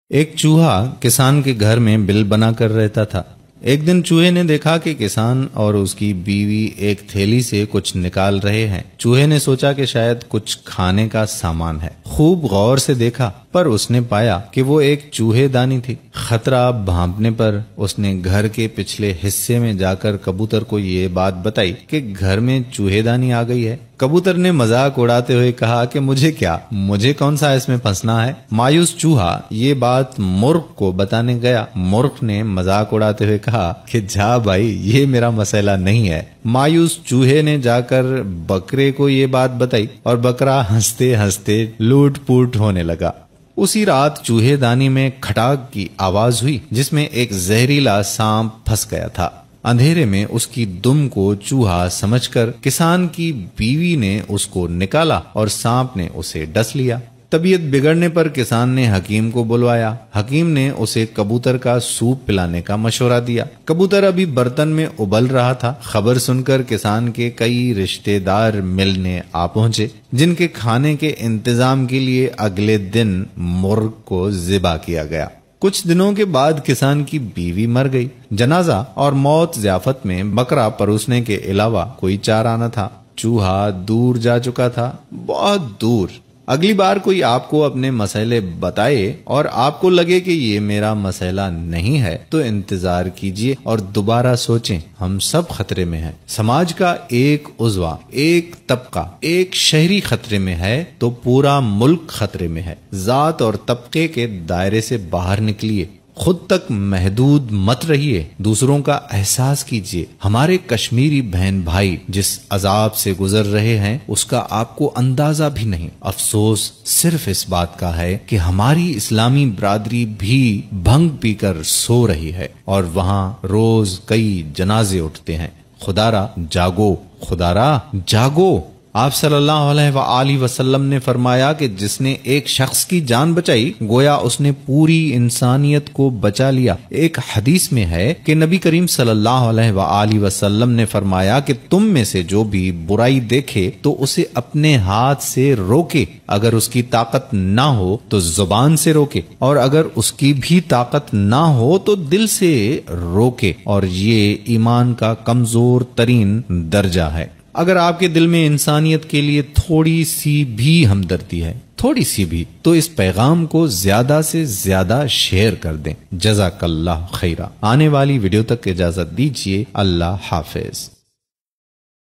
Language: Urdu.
ایک چوہا کسان کے گھر میں بل بنا کر رہتا تھا۔ ایک دن چوہے نے دیکھا کہ کسان اور اس کی بیوی ایک تھیلی سے کچھ نکال رہے ہیں۔ چوہے نے سوچا کہ شاید کچھ کھانے کا سامان ہے۔ خوب غور سے دیکھا پر اس نے پایا کہ وہ ایک چوہے دانی تھی۔ خطرہ بھانپنے پر اس نے گھر کے پچھلے حصے میں جا کر کبوتر کو یہ بات بتائی کہ گھر میں چوہے دانی آ گئی ہے۔ کبوتر نے مذاق اڑاتے ہوئے کہا کہ مجھے کیا، مجھے کون سا اس میں پھنسنا ہے۔ مایوس چوہا یہ بات مرغ کو بتانے گیا۔ مرغ نے مذاق اڑاتے ہوئے کہا کہ جا بھائی، یہ میرا مسئلہ نہیں ہے۔ مایوس چوہے نے جا کر بکرے کو یہ بات بتائی اور بکرا ہنستے ہنستے لوٹ پوٹ ہونے لگا۔ اسی رات چوہے دانی میں کھٹاک کی آواز ہوئی جس میں ایک زہریلا سانپ پھنس گیا تھا۔ اندھیرے میں اس کی دم کو چوہا سمجھ کر کسان کی بیوی نے اس کو نکالا اور سانپ نے اسے ڈس لیا۔ طبیعت بگڑنے پر کسان نے حکیم کو بلوایا۔ حکیم نے اسے کبوتر کا سوپ پلانے کا مشورہ دیا۔ کبوتر ابھی برتن میں ابل رہا تھا۔ خبر سن کر کسان کے کئی رشتے دار ملنے آ پہنچے، جن کے کھانے کے انتظام کے لیے اگلے دن مرغ کو ذبح کیا گیا۔ کچھ دنوں کے بعد کسان کی بیوی مر گئی۔ جنازہ اور موت ضیافت میں بکرا پروسنے کے علاوہ کوئی چارہ نہ تھا۔ چوہا دور جا چکا تھا، بہت دور۔ اگلی بار کوئی آپ کو اپنے مسئلے بتائے اور آپ کو لگے کہ یہ میرا مسئلہ نہیں ہے تو انتظار کیجئے اور دوبارہ سوچیں، ہم سب خطرے میں ہیں۔ سماج کا ایک عضو، ایک طبقہ، ایک شہری خطرے میں ہے تو پورا ملک خطرے میں ہے۔ ذات اور طبقے کے دائرے سے باہر نکلیے، خود تک محدود مت رہیے، دوسروں کا احساس کیجیے۔ ہمارے کشمیری بہن بھائی جس عذاب سے گزر رہے ہیں اس کا آپ کو اندازہ بھی نہیں۔ افسوس صرف اس بات کا ہے کہ ہماری اسلامی برادری بھی بھنگ پی کر سو رہی ہے اور وہاں روز کئی جنازے اٹھتے ہیں۔ خدارا جاگو، خدارا جاگو۔ آپ صلی اللہ علیہ وآلہ وسلم نے فرمایا کہ جس نے ایک شخص کی جان بچائی گویا اس نے پوری انسانیت کو بچا لیا۔ ایک حدیث میں ہے کہ نبی کریم صلی اللہ علیہ وآلہ وسلم نے فرمایا کہ تم میں سے جو بھی برائی دیکھے تو اسے اپنے ہاتھ سے روکے، اگر اس کی طاقت نہ ہو تو زبان سے روکے، اور اگر اس کی بھی طاقت نہ ہو تو دل سے روکے، اور یہ ایمان کا کمزور ترین درجہ ہے۔ اگر آپ کے دل میں انسانیت کے لیے تھوڑی سی بھی ہمدردی ہے، تھوڑی سی بھی، تو اس پیغام کو زیادہ سے زیادہ شیئر کر دیں۔ جزاک اللہ خیرہ۔ آنے والی ویڈیو تک اجازت دیجیے۔ اللہ حافظ۔